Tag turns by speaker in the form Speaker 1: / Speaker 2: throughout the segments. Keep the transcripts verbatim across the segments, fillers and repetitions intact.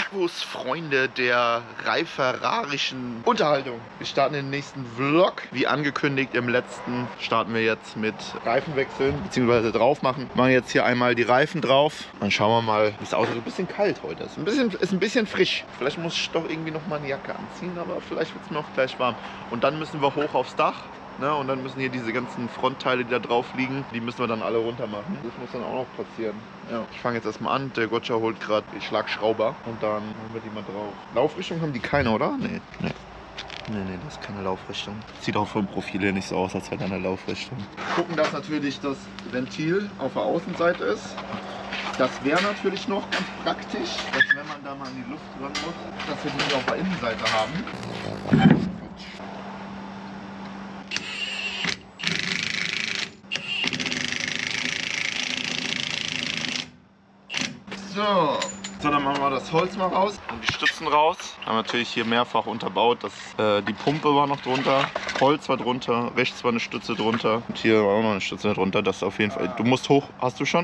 Speaker 1: Servus, Freunde der reiferarischen Unterhaltung. Wir starten den nächsten Vlog. Wie angekündigt, im letzten starten wir jetzt mit Reifen wechseln, beziehungsweise drauf machen. Wir machen jetzt hier einmal die Reifen drauf. Dann schauen wir mal, das Auto ist ein bisschen kalt heute. Ist ein bisschen, ist ein bisschen frisch. Vielleicht muss ich doch irgendwie noch mal eine Jacke anziehen, aber vielleicht wird es mir auch gleich warm. Und dann müssen wir hoch aufs Dach. Ne, und dann müssen hier diese ganzen Frontteile, die da drauf liegen, die müssen wir dann alle runter machen. Das muss dann auch noch passieren. Ja. Ich fange jetzt erstmal an. Der Gotcha holt gerade die Schlagschrauber und dann machen wir die mal drauf. Laufrichtung haben die keine, oder? Nee. Nee. Nee, nee, das ist keine Laufrichtung. Sieht auch vom Profil her nicht so aus, als wäre da eine Laufrichtung. Gucken, dass natürlich das Ventil auf der Außenseite ist. Das wäre natürlich noch ganz praktisch, dass wenn man da mal in die Luft ran muss, dass wir die auf der Innenseite haben. So. So, dann machen wir das Holz mal raus und die Stützen raus. Haben natürlich hier mehrfach unterbaut. Das, äh, die Pumpe war noch drunter, Holz war drunter, rechts war eine Stütze drunter und hier war auch noch eine Stütze drunter. Das auf jeden Fall. Du musst hoch. Hast du schon?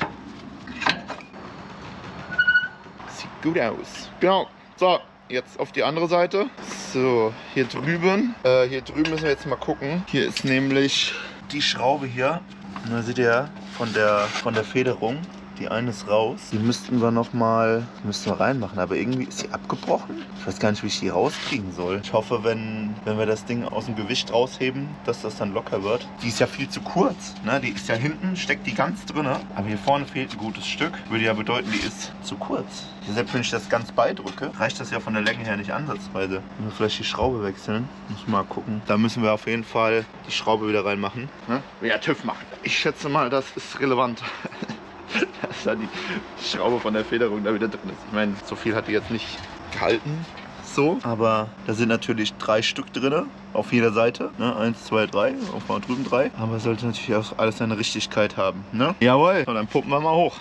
Speaker 1: Sieht gut aus. Genau. So, jetzt auf die andere Seite. So, hier drüben. Äh, hier drüben müssen wir jetzt mal gucken. Hier ist nämlich die Schraube hier. Und da seht ihr von der, von der Federung. Die eine ist raus. Die müssten wir noch mal, müssten wir reinmachen. Aber irgendwie ist sie abgebrochen. Ich weiß gar nicht, wie ich die rauskriegen soll. Ich hoffe, wenn, wenn wir das Ding aus dem Gewicht rausheben, dass das dann locker wird. Die ist ja viel zu kurz. Ne? Die ist ja hinten, steckt die ganz drin. Aber hier vorne fehlt ein gutes Stück. Würde ja bedeuten, die ist zu kurz. Selbst wenn ich das ganz beidrücke, reicht das ja von der Länge her nicht ansatzweise. Müssen wir vielleicht die Schraube wechseln. Muss mal gucken. Da müssen wir auf jeden Fall die Schraube wieder reinmachen. Ne? Ja, TÜV machen. Ich schätze mal, das ist relevant. Dass da die Schraube von der Federung da wieder drin ist. Ich meine, so viel hat die jetzt nicht gehalten. So, aber da sind natürlich drei Stück drin auf jeder Seite. Ne? Eins, zwei, drei. Auch mal drüben drei. Aber es sollte natürlich auch alles seine Richtigkeit haben. Ne? Jawohl. So, dann pumpen wir mal hoch.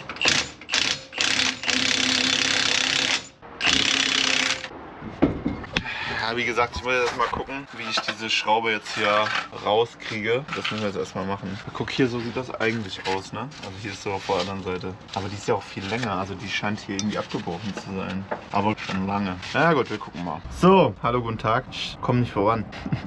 Speaker 1: Ja, wie gesagt, ich muss jetzt mal gucken, wie ich diese Schraube jetzt hier rauskriege. Das müssen wir jetzt erstmal machen. Guck, hier, so sieht das eigentlich aus, ne? Also hier ist so auf der anderen Seite. Aber die ist ja auch viel länger, also die scheint hier irgendwie abgebrochen zu sein. Aber schon lange. Na gut, wir gucken mal. So, hallo, guten Tag. Ich komme nicht voran.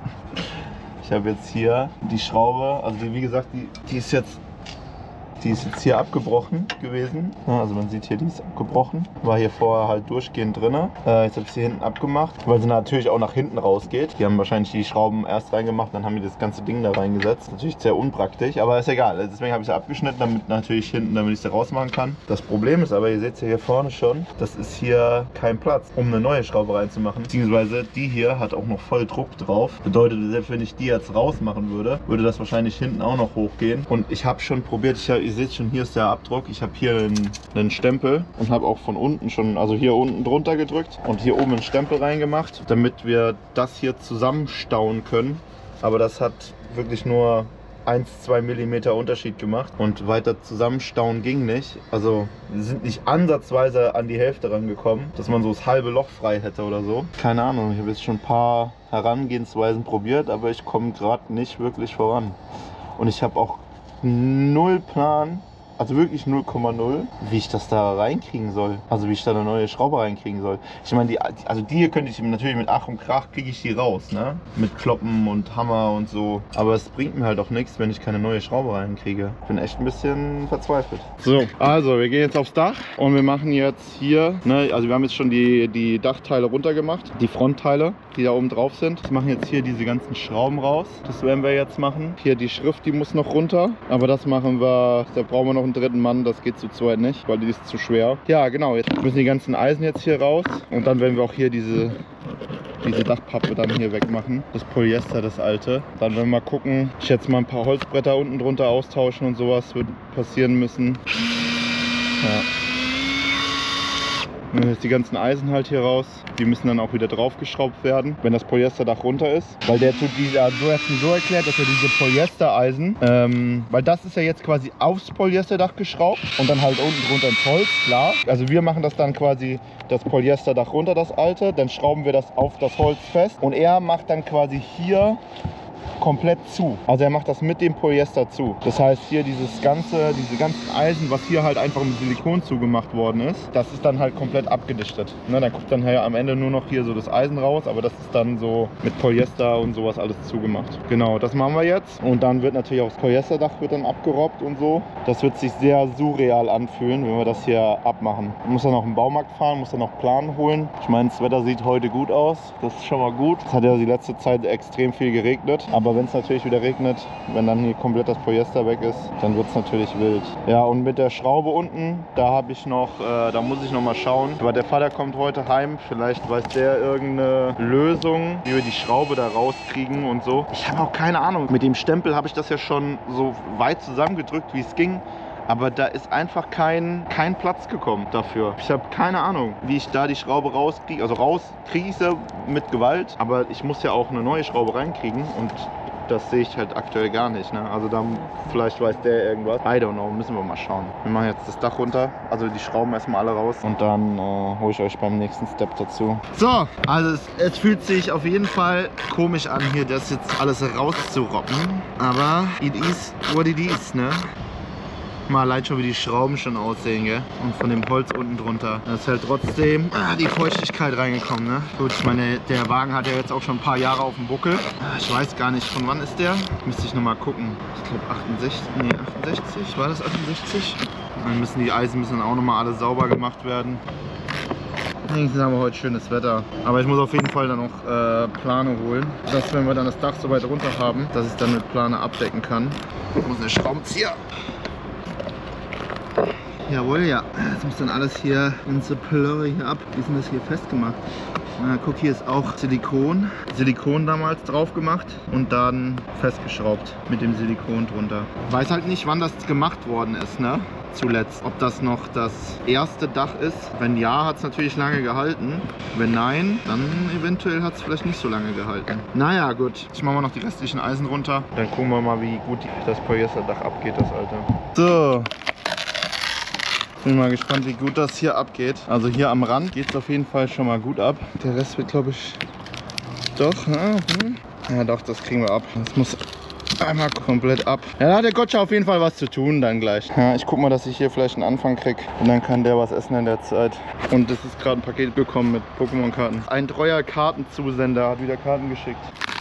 Speaker 1: Ich habe jetzt hier die Schraube, also die, wie gesagt, die, die ist jetzt... Die ist jetzt hier abgebrochen gewesen. Ja, also man sieht hier, die ist abgebrochen. War hier vorher halt durchgehend drin. Äh, jetzt habe ich sie hinten abgemacht, weil sie natürlich auch nach hinten rausgeht. Die haben wahrscheinlich die Schrauben erst reingemacht, dann haben die das ganze Ding da reingesetzt. Natürlich sehr unpraktisch, aber ist egal. Deswegen habe ich sie abgeschnitten, damit natürlich hinten, damit ich sie rausmachen kann. Das Problem ist aber, ihr seht es ja hier vorne schon, das ist hier kein Platz, um eine neue Schraube reinzumachen. Beziehungsweise die hier hat auch noch voll Druck drauf. Bedeutet, selbst wenn ich die jetzt rausmachen würde, würde das wahrscheinlich hinten auch noch hochgehen. Und ich habe schon probiert, ich habe ihr seht schon, hier ist der Abdruck. Ich habe hier einen, einen Stempel und habe auch von unten schon, also hier unten drunter gedrückt und hier oben einen Stempel reingemacht, damit wir das hier zusammenstauen können. Aber das hat wirklich nur eins bis zwei Millimeter Unterschied gemacht und weiter zusammenstauen ging nicht. Also wir sind nicht ansatzweise an die Hälfte rangekommen, dass man so das halbe Loch frei hätte oder so. Keine Ahnung, ich habe jetzt schon ein paar Herangehensweisen probiert, aber ich komme gerade nicht wirklich voran. Und ich habe auch null Plan, also wirklich null Komma null, wie ich das da reinkriegen soll. Also wie ich da eine neue Schraube reinkriegen soll. Ich meine, die, also die hier könnte ich natürlich mit Ach und Krach kriege ich die raus, ne? Mit Kloppen und Hammer und so. Aber es bringt mir halt auch nichts, wenn ich keine neue Schraube reinkriege. Ich bin echt ein bisschen verzweifelt. So, also wir gehen jetzt aufs Dach und wir machen jetzt hier, ne? Also wir haben jetzt schon die, die Dachteile runtergemacht, die Frontteile, die da oben drauf sind. Wir machen jetzt hier diese ganzen Schrauben raus. Das werden wir jetzt machen. Hier die Schrift, die muss noch runter. Aber das machen wir, da brauchen wir noch einen dritten Mann, das geht zu zweit nicht, weil die ist zu schwer. Ja, genau, jetzt müssen die ganzen Eisen jetzt hier raus und dann werden wir auch hier diese, diese Dachpappe dann hier wegmachen. Das Polyester, das alte. Dann werden wir mal gucken, ich schätze mal ein paar Holzbretter unten drunter austauschen und sowas wird passieren müssen. Ja. Und jetzt die ganzen Eisen halt hier raus. Die müssen dann auch wieder draufgeschraubt werden, wenn das Polyesterdach runter ist. Weil der tut die, also du hast mir so erklärt, dass er diese Polyestereisen, ähm, weil das ist ja jetzt quasi aufs Polyesterdach geschraubt und dann halt unten drunter ins Holz, klar. Also wir machen das dann quasi das Polyesterdach runter, das alte, dann schrauben wir das auf das Holz fest und er macht dann quasi hier komplett zu. Also er macht das mit dem Polyester zu. Das heißt hier dieses ganze, diese ganzen Eisen, was hier halt einfach mit Silikon zugemacht worden ist, das ist dann halt komplett abgedichtet. Ne, dann kommt dann halt am Ende nur noch hier so das Eisen raus, aber das ist dann so mit Polyester und sowas alles zugemacht. Genau, das machen wir jetzt. Und dann wird natürlich auch das Polyesterdach wird dann abgerobbt und so. Das wird sich sehr surreal anfühlen, wenn wir das hier abmachen. Ich muss dann noch im Baumarkt fahren, muss dann noch Plan holen. Ich meine, das Wetter sieht heute gut aus. Das ist schon mal gut. Es hat ja die letzte Zeit extrem viel geregnet. Aber wenn es natürlich wieder regnet, wenn dann hier komplett das Polyester weg ist, dann wird es natürlich wild. Ja, und mit der Schraube unten, da habe ich noch, äh, da muss ich noch mal schauen. Aber der Vater kommt heute heim. Vielleicht weiß der irgendeine Lösung, wie wir die Schraube da rauskriegen und so. Ich habe auch keine Ahnung. Mit dem Stempel habe ich das ja schon so weit zusammengedrückt, wie es ging. Aber da ist einfach kein, kein Platz gekommen dafür. Ich habe keine Ahnung, wie ich da die Schraube rauskriege. Also raus kriege ich sie mit Gewalt, aber ich muss ja auch eine neue Schraube reinkriegen und das sehe ich halt aktuell gar nicht. Ne? Also da vielleicht weiß der irgendwas. I don't know, müssen wir mal schauen. Wir machen jetzt das Dach runter, also die Schrauben erstmal alle raus und dann äh, hole ich euch beim nächsten Step dazu. So, also es, es fühlt sich auf jeden Fall komisch an, hier das jetzt alles rauszuroppen. Aber it is what it is, ne? Mal allein schon, wie die Schrauben schon aussehen, gell? Und von dem Holz unten drunter. Da ist halt trotzdem ah, die Feuchtigkeit reingekommen, ne? Gut, ich meine, der Wagen hat ja jetzt auch schon ein paar Jahre auf dem Buckel. Ich weiß gar nicht, von wann ist der? Müsste ich nochmal gucken. Ich glaube achtundsechzig, nee, achtundsechzig, war das achtundsechzig? Dann müssen die Eisen müssen auch nochmal alle sauber gemacht werden. Wenigstens haben wir heute schönes Wetter. Aber ich muss auf jeden Fall dann noch äh, Plane holen. Dass, wenn wir dann das Dach so weit runter haben, dass ich dann mit Plane abdecken kann. Ich muss eine Schraubenzieher. Jawohl, ja. Das muss dann alles hier, unsere Plöre hier ab. Wie ist denn das hier festgemacht? Na, guck, hier ist auch Silikon. Silikon damals drauf gemacht und dann festgeschraubt mit dem Silikon drunter. Weiß halt nicht, wann das gemacht worden ist, ne? Zuletzt. Ob das noch das erste Dach ist. Wenn ja, hat es natürlich lange gehalten. Wenn nein, dann eventuell hat es vielleicht nicht so lange gehalten. Naja, gut. Ich mache mal noch die restlichen Eisen runter. Dann gucken wir mal, wie gut das Polyesterdach abgeht, das alte. So. Bin mal gespannt, wie gut das hier abgeht. Also hier am Rand geht es auf jeden Fall schon mal gut ab. Der Rest wird, glaube ich, doch. Ja, hm. ja, doch, das kriegen wir ab. Das muss einmal komplett ab. Ja, da hat der Gotcha auf jeden Fall was zu tun dann gleich. Ja, ich guck mal, dass ich hier vielleicht einen Anfang kriege. Und dann kann der was essen in der Zeit. Und es ist gerade ein Paket bekommen mit Pokémon-Karten. Ein treuer Kartenzusender hat wieder Karten geschickt.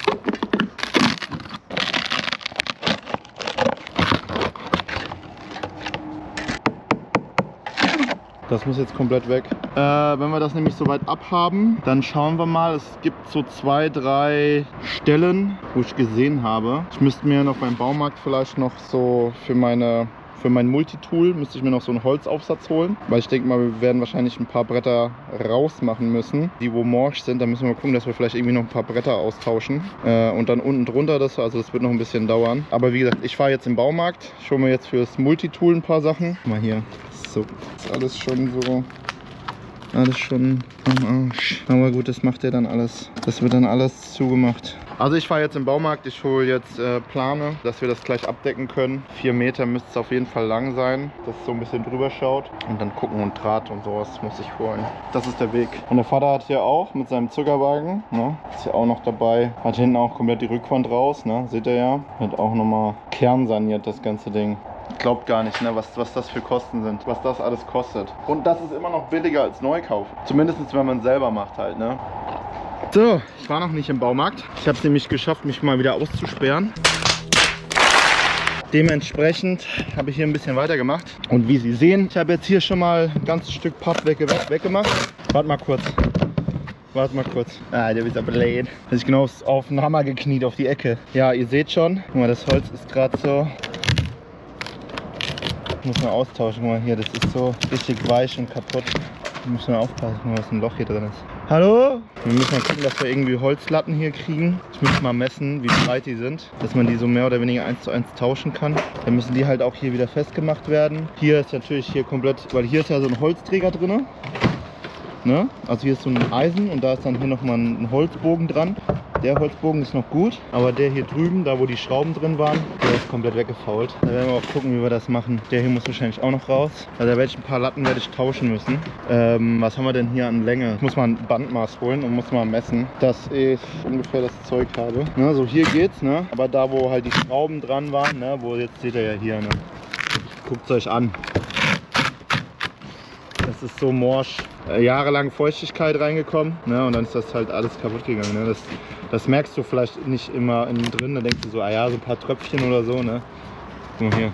Speaker 1: Das muss jetzt komplett weg. Äh, wenn wir das nämlich soweit abhaben, dann schauen wir mal. Es gibt so zwei, drei Stellen, wo ich gesehen habe. Ich müsste mir noch beim Baumarkt vielleicht noch so für meine für mein Multitool müsste ich mir noch so einen Holzaufsatz holen, weil ich denke mal, wir werden wahrscheinlich ein paar Bretter rausmachen müssen, die wo morsch sind. Da müssen wir mal gucken, dass wir vielleicht irgendwie noch ein paar Bretter austauschen. Äh, und dann unten drunter, das, also das wird noch ein bisschen dauern. Aber wie gesagt, ich fahre jetzt im Baumarkt, ich hole mir jetzt fürs Multitool ein paar Sachen. Guck mal hier, so, ist alles schon so, alles schon am Arsch. Aber gut, das macht er dann alles. Das wird dann alles zugemacht. Also ich fahre jetzt im Baumarkt, ich hole jetzt äh, Plane, dass wir das gleich abdecken können. Vier Meter müsste es auf jeden Fall lang sein, dass es so ein bisschen drüber schaut. Und dann gucken und Draht und sowas muss ich holen. Das ist der Weg. Und der Vater hat hier auch mit seinem Zuckerwagen, ne, ist hier auch noch dabei. Hat hinten auch komplett die Rückwand raus, ne, seht ihr ja. Hat auch nochmal kernsaniert das ganze Ding. Glaubt gar nicht, ne, was, was das für Kosten sind, was das alles kostet. Und das ist immer noch billiger als Neukauf. Zumindest wenn man es selber macht halt, ne. So, ich war noch nicht im Baumarkt. Ich habe es nämlich geschafft, mich mal wieder auszusperren. Dementsprechend habe ich hier ein bisschen weitergemacht. Und wie Sie sehen, ich habe jetzt hier schon mal ein ganzes Stück Papp wegge weggemacht. Warte mal kurz. Warte mal kurz. Ah, der ist aber blöd. Da ist genau auf den Hammer gekniet, auf die Ecke. Ja, ihr seht schon. Guck mal, das Holz ist gerade so. Muss man austauschen. Guck mal hier, das ist so richtig weich und kaputt. Da müssen wir aufpassen, was ein Loch hier drin ist. Hallo? Wir müssen mal gucken, dass wir irgendwie Holzlatten hier kriegen. Ich muss mal messen, wie breit die sind, dass man die so mehr oder weniger eins zu eins tauschen kann. Dann müssen die halt auch hier wieder festgemacht werden. Hier ist natürlich hier komplett, weil hier ist ja so ein Holzträger drin. Ne? Also hier ist so ein Eisen und da ist dann hier nochmal ein Holzbogen dran. Der Holzbogen ist noch gut, aber der hier drüben, da wo die Schrauben drin waren, der ist komplett weggefault. Da werden wir auch gucken, wie wir das machen. Der hier muss wahrscheinlich auch noch raus. Also da werde ich ein paar Latten werde ich tauschen müssen. Ähm, was haben wir denn hier an Länge? Ich muss mal ein Bandmaß holen und muss mal messen, dass ich ungefähr das Zeug habe. Ne, so hier geht's, ne? Aber da wo halt die Schrauben dran waren, ne? Wo jetzt seht ihr ja hier, ne? Guckt es euch an. Das ist so morsch. Äh, jahrelang Feuchtigkeit reingekommen, ne? Und dann ist das halt alles kaputt gegangen. Ne? Das, das merkst du vielleicht nicht immer innen drin. Da denkst du so, ah ja, so ein paar Tröpfchen oder so. Ne? Guck mal hier.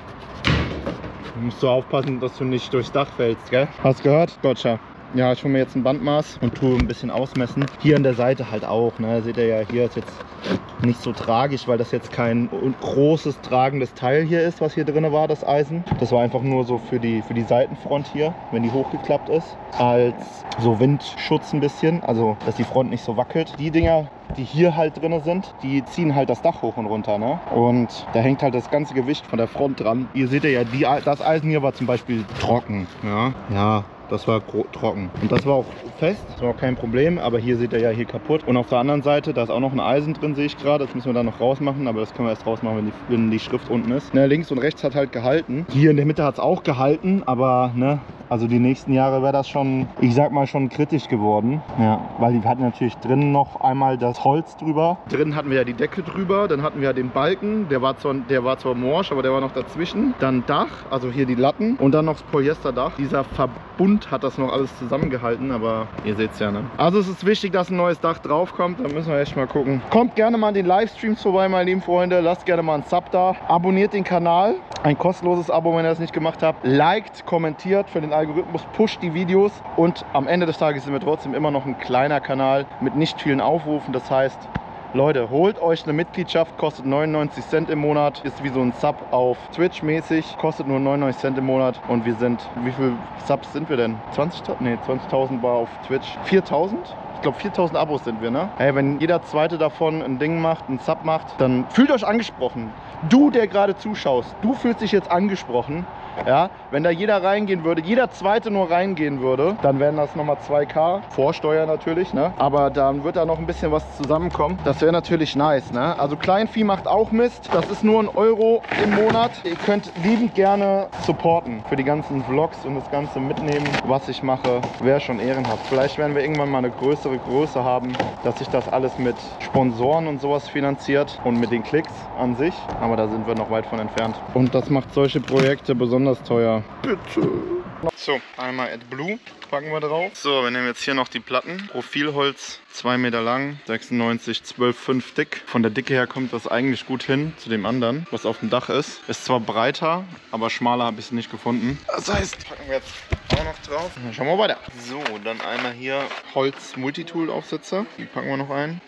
Speaker 1: Da musst du aufpassen, dass du nicht durchs Dach fällst, gell? Hast du gehört? Gotcha. Ja, ich hole mir jetzt ein Bandmaß und tue ein bisschen ausmessen. Hier an der Seite halt auch. Ne? Seht ihr ja, hier ist jetzt nicht so tragisch, weil das jetzt kein großes tragendes Teil hier ist, was hier drin war, das Eisen. Das war einfach nur so für die, für die Seitenfront hier, wenn die hochgeklappt ist, als so Windschutz ein bisschen, also dass die Front nicht so wackelt. Die Dinger, die hier halt drin sind, die ziehen halt das Dach hoch und runter, ne? Und da hängt halt das ganze Gewicht von der Front dran. Ihr seht ja, die, das Eisen hier war zum Beispiel trocken, ja, ja. Das war trocken. Und das war auch fest, das war auch kein Problem, aber hier seht ihr ja hier kaputt. Und auf der anderen Seite, da ist auch noch ein Eisen drin, sehe ich gerade. Das müssen wir dann noch rausmachen, aber das können wir erst rausmachen, wenn die, wenn die Schrift unten ist. Ne, links und rechts hat halt gehalten. Hier in der Mitte hat es auch gehalten, aber ne, also die nächsten Jahre wäre das schon, ich sag mal, schon kritisch geworden. Ja, weil die hatten natürlich drinnen noch einmal das Holz drüber. Drinnen hatten wir ja die Decke drüber, dann hatten wir ja den Balken, der war zwar, der war zwar morsch, aber der war noch dazwischen. Dann Dach, also hier die Latten und dann noch das Polyesterdach. Dieser Verbund hat das noch alles zusammengehalten, aber ihr seht es ja, ne? Also es ist wichtig, dass ein neues Dach drauf kommt, da müssen wir echt mal gucken. Kommt gerne mal an den Livestreams vorbei, meine lieben Freunde, lasst gerne mal einen Sub da, abonniert den Kanal, ein kostenloses Abo, wenn ihr das nicht gemacht habt, liked, kommentiert für den Algorithmus, pusht die Videos und am Ende des Tages sind wir trotzdem immer noch ein kleiner Kanal mit nicht vielen Aufrufen, das heißt, Leute, holt euch eine Mitgliedschaft, kostet neunundneunzig Cent im Monat, ist wie so ein Sub auf Twitch mäßig, kostet nur neunundneunzig Cent im Monat und wir sind, wie viele Subs sind wir denn? zwanzigtausend? Nee, zwanzigtausend war auf Twitch. viertausend? Ich glaube viertausend Abos sind wir, ne? Hey, wenn jeder zweite davon ein Ding macht, ein Sub macht, dann fühlt euch angesprochen. Du, der gerade zuschaust, du fühlst dich jetzt angesprochen. Ja, wenn da jeder reingehen würde, jeder zweite nur reingehen würde, dann wären das nochmal zwei K, Vorsteuer natürlich, ne? Aber dann wird da noch ein bisschen was zusammenkommen. Das wäre natürlich nice, ne? Also Kleinvieh macht auch Mist. Das ist nur ein Euro im Monat. Ihr könnt liebend gerne supporten für die ganzen Vlogs und das Ganze mitnehmen, was ich mache. Wäre schon ehrenhaft. Vielleicht werden wir irgendwann mal eine größere Größe haben, dass sich das alles mit Sponsoren und sowas finanziert und mit den Klicks an sich. Aber da sind wir noch weit von entfernt. Und das macht solche Projekte besonders teuer. Bitte. So, einmal AdBlue packen wir drauf. So, wir nehmen jetzt hier noch die Platten. Profilholz, zwei Meter lang, sechsundneunzig, zwölf Komma fünf dick. Von der Dicke her kommt das eigentlich gut hin zu dem anderen, was auf dem Dach ist. Ist zwar breiter, aber schmaler habe ich es nicht gefunden. Das heißt, packen wir jetzt auch noch drauf. Dann schauen wir weiter. So, dann einmal hier Holz-Multitool-Aufsätze. Die packen wir noch ein.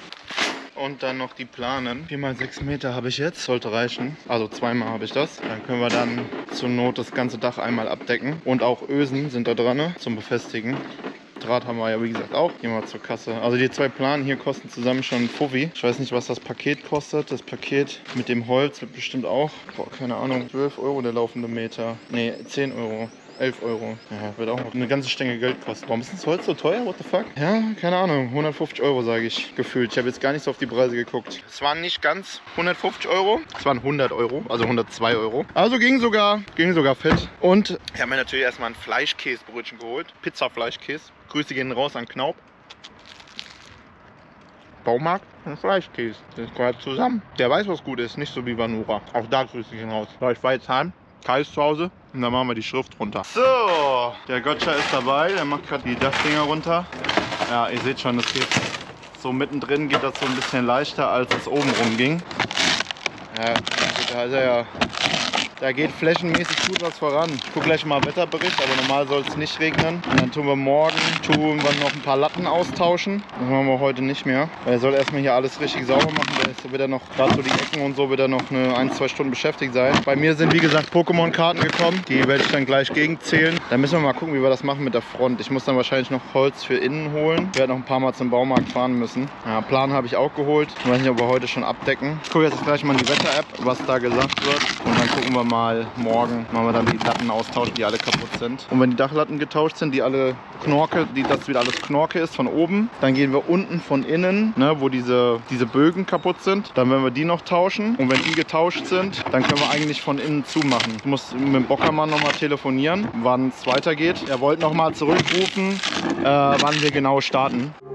Speaker 1: Und dann noch die Planen. vier mal sechs Meter habe ich jetzt, sollte reichen. Also zweimal habe ich das. Dann können wir dann zur Not das ganze Dach einmal abdecken. Und auch Ösen sind da dran zum Befestigen. Draht haben wir ja wie gesagt auch. Gehen wir zur Kasse. Also die zwei Planen hier kosten zusammen schon ein Fuffi. Ich weiß nicht, was das Paket kostet. Das Paket mit dem Holz wird bestimmt auch, boah, keine Ahnung, zwölf Euro der laufende Meter. Ne, zehn Euro. elf Euro. Ja, wird auch noch eine ganze Stange Geld kosten. Warum ist das Holz so teuer? What the fuck? Ja, keine Ahnung. hundertfünfzig Euro sage ich gefühlt. Ich habe jetzt gar nicht so auf die Preise geguckt. Es waren nicht ganz hundertfünfzig Euro. Es waren hundert Euro, also hundertzwei Euro. Also ging sogar, ging sogar fett. Und ich habe mir natürlich erstmal ein Fleischkäsebrötchen geholt. Pizza-Fleischkäse. Grüße gehen raus an Knaub. Baumarkt und Fleischkäse. Das gehört zusammen. Der weiß, was gut ist. Nicht so wie Vanura. Auch da grüße gehen raus. So, ich war jetzt heim. Kai ist zu Hause und dann machen wir die Schrift runter. So, der Gotcha ist dabei, der macht gerade die Dachdinger runter. Ja, ihr seht schon, das geht so mittendrin, geht das so ein bisschen leichter, als es oben rum ging. Ja, da ist er ja, da geht flächenmäßig gut was voran. Ich gucke gleich mal Wetterbericht, aber normal soll es nicht regnen. Und dann tun wir morgen, tun wir noch ein paar Latten austauschen. Das machen wir heute nicht mehr. Weil er soll erstmal hier alles richtig sauber machen. Der
Speaker 2: Jetzt wird er noch, gerade so die Ecken und so, wird er noch eine ein, zwei Stunden beschäftigt sein. Bei mir sind wie gesagt Pokémon-Karten gekommen. Die werde ich dann gleich gegenzählen. Dann müssen wir mal gucken, wie wir das machen mit der Front. Ich muss dann wahrscheinlich noch Holz für innen holen. Ich werde noch ein paar Mal zum Baumarkt fahren müssen. Ja, Plan habe ich auch geholt. Ich weiß nicht, ob wir heute schon abdecken. Ich gucke jetzt gleich mal in die Wetter-App, was da gesagt wird. Und dann gucken wir mal morgen, machen wir dann die Latten austauschen, die alle kaputt sind. Und wenn die Dachlatten getauscht sind, die alle Knorke, die, das wieder alles Knorke ist von oben, dann gehen wir unten von innen, ne, wo diese, diese Bögen kaputt sind. Dann werden wir die noch tauschen. Und wenn die getauscht sind, dann können wir eigentlich von innen zumachen. Ich muss mit dem Bockermann nochmal telefonieren, wann es weitergeht. Er wollte nochmal zurückrufen, äh, wann wir genau starten.